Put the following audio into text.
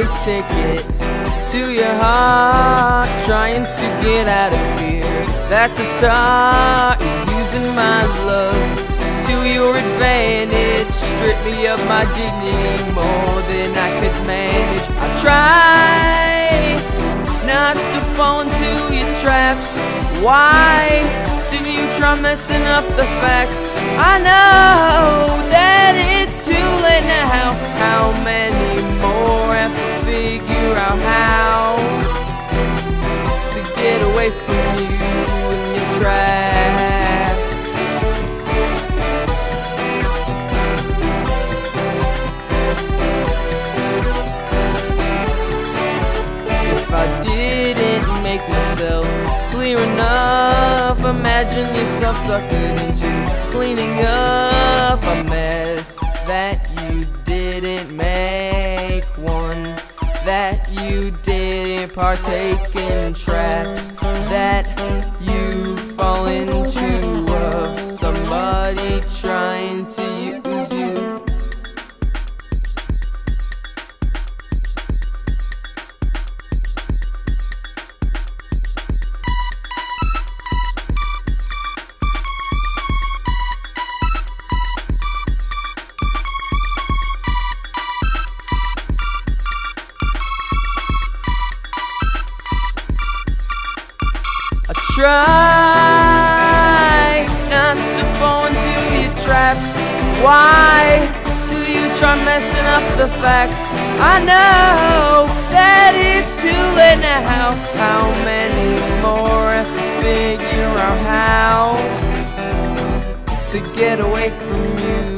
one-way ticket to your heart, trying to get out of fear. That's a start. You're using my love to your advantage, strip me of my dignity more than I could manage. I try not to fall into your traps. Why do you try messing up the facts? I know that it's too late now. How many more have to figure out how to get away from you and your traps? If I didn't make myself clear enough, imagine yourself suckered into cleaning up a mess that you didn't make, one that you didn't partake in, traps that you fall into of somebody trying to use you. I try not to fall into your traps. Why do you try messing up the facts? I know that it's too late now. How many more have to figure out how to get away from you